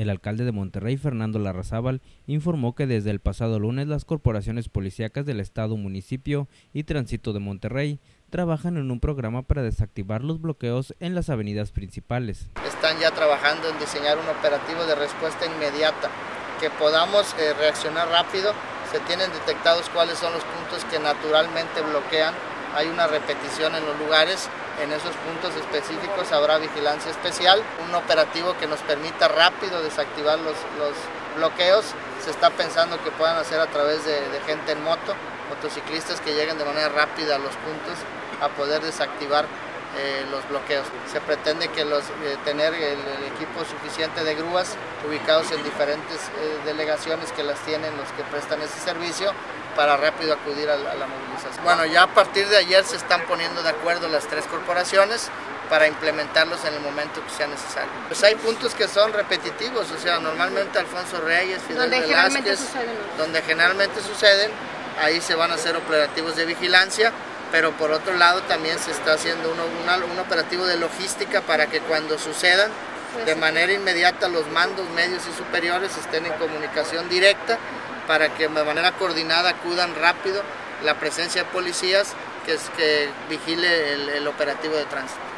El alcalde de Monterrey, Fernando Larrazábal, informó que desde el pasado lunes las corporaciones policíacas del Estado, Municipio y Tránsito de Monterrey trabajan en un programa para desactivar los bloqueos en las avenidas principales. Están ya trabajando en diseñar un operativo de respuesta inmediata, que podamos reaccionar rápido. Se tienen detectados cuáles son los puntos que naturalmente bloquean. Hay una repetición en los lugares. En esos puntos específicos habrá vigilancia especial, un operativo que nos permita rápido desactivar los bloqueos. Se está pensando que puedan hacer a través de gente en moto, motociclistas que lleguen de manera rápida a los puntos a poder desactivar los bloqueos. Se pretende que tener el equipo suficiente de grúas ubicados en diferentes delegaciones que las tienen los que prestan ese servicio para rápido acudir a la movilización. Bueno, ya a partir de ayer se están poniendo de acuerdo las tres corporaciones para implementarlos en el momento que sea necesario. Pues hay puntos que son repetitivos, o sea, normalmente Alfonso Reyes, Fidel Velázquez, donde generalmente suceden, ahí se van a hacer operativos de vigilancia, pero por otro lado también se está haciendo un operativo de logística para que cuando sucedan, de manera inmediata los mandos medios y superiores estén en comunicación directa para que de manera coordinada acudan rápido la presencia de policías que vigile el operativo de tránsito.